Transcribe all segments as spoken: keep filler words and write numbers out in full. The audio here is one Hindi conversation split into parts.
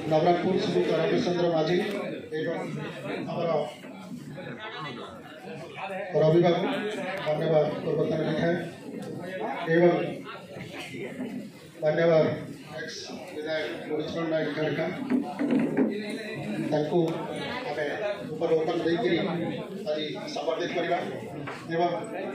नवरंगपुर श्रीयुक्त रविचंद्र माझी एवं आमर रवि बाबू धन्यवाद पूर्वतन लिखाए एवं धन्यवाद एक्स विधायक मुरलीधर नायक खड़का तांको आमे ऊपर ओपन देकरी आज संबर्धित करबा एवं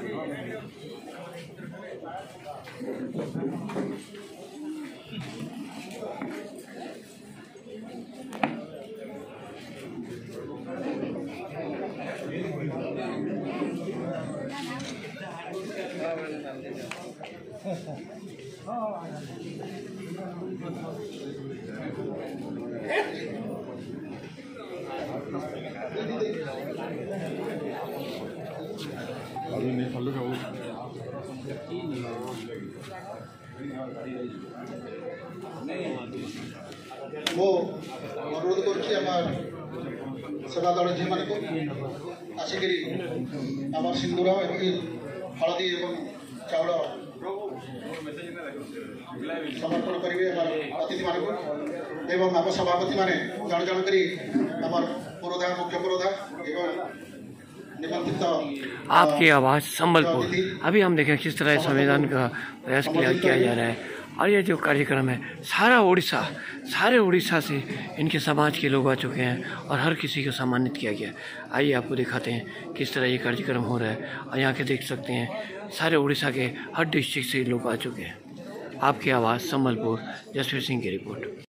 मो अनुरोध कर सेवा दल झी मान को आसिक आम सिंदूर हलदी एवं चाउल समर्पण करेंगे अतिथि मान एवं आम सभापति माने जन जन करी पुरोधा मुख्य पुरोधा एवं आपकी आवाज़ संबलपुर। अभी हम देखें किस तरह संविधान का प्रयास किया किया जा रहा है और ये जो कार्यक्रम है सारा उड़ीसा सारे उड़ीसा से इनके समाज के लोग आ चुके हैं और हर किसी को सम्मानित किया गया। आइए आपको दिखाते हैं किस तरह ये कार्यक्रम हो रहा है और यहाँ के देख सकते हैं सारे उड़ीसा के हर डिस्ट्रिक्ट से लोग आ चुके हैं। आपकी आवाज़ संबलपुर, जसवीर सिंह की रिपोर्ट।